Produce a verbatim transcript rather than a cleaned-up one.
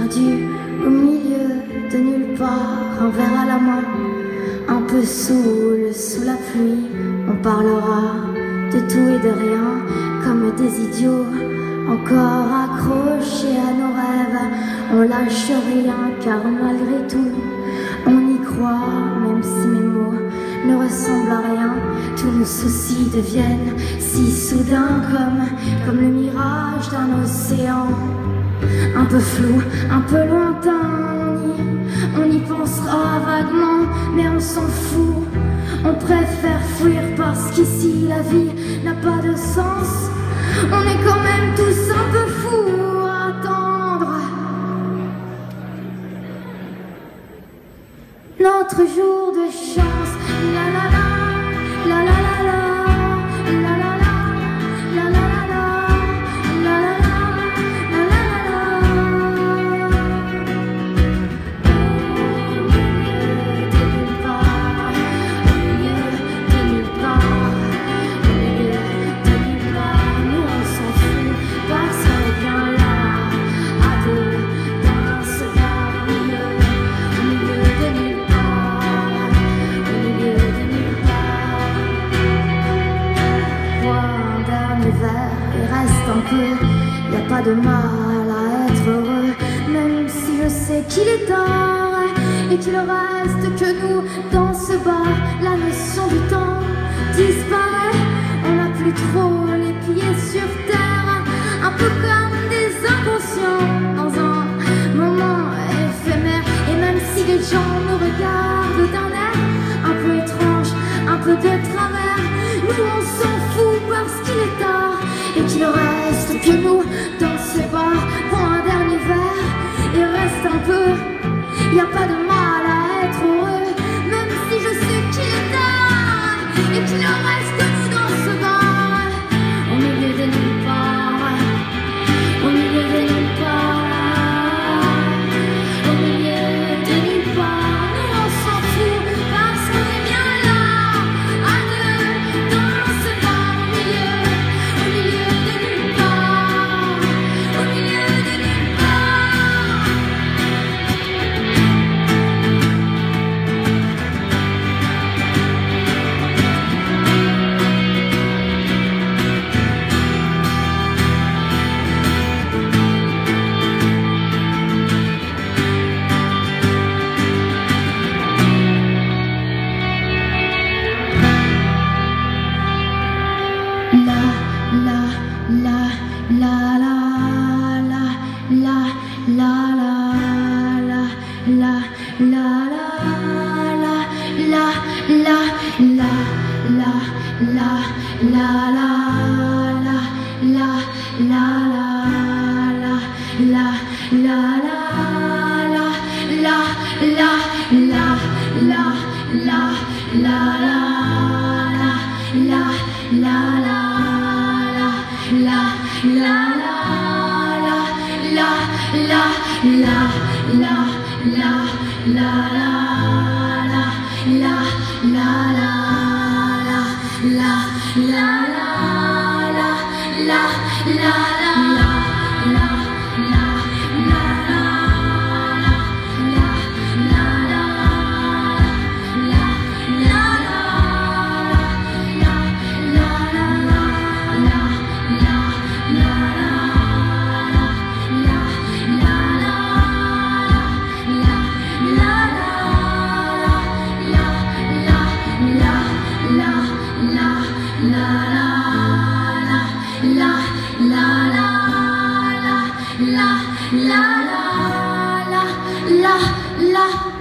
perdu au milieu de nulle part, un verre à la main, un peu saoul sous la pluie. On parlera de tout et de rien, comme des idiots, encore accrochés à nos rêves. On lâche rien, car malgré tout, on y croit, même si mes mots ne ressemblent à rien. Tous nos soucis deviennent si soudains, comme, comme le mirage d'un océan. Un peu flou, un peu lointain, on y, on y pensera vaguement, mais on s'en fout. On préfère fuir parce qu'ici la vie n'a pas de sens. On est quand même tous un peu fous à attendre notre jour de chance. La la la, la la la la. Y a pas de mal à être heureux, même si je sais qu'il est tard et qu'il reste que nous dans ce bar. La notion du temps disparaît, on n'a plus trop les pieds sur terre, un peu comme des inconscients dans un moment éphémère. Et même si les gens nous regardent d'un air un peu étrange, un peu de travers, nous on s'en fout parce qu'il est tard et qu'il reste que nous dans ce bar. Prends un dernier verre et reste un peu. Y a pas de mal à être heureux, même si je sais qu'il est tard et qu'il reste que nous dans ce bar. Au milieu de nulle part, au milieu de nulle part, au milieu de nulle part. Nous on s'en fout parce qu'on est bien là, à deux dans ce bar. Au milieu, au milieu de nulle part, au milieu de nulle part. La la la la la la.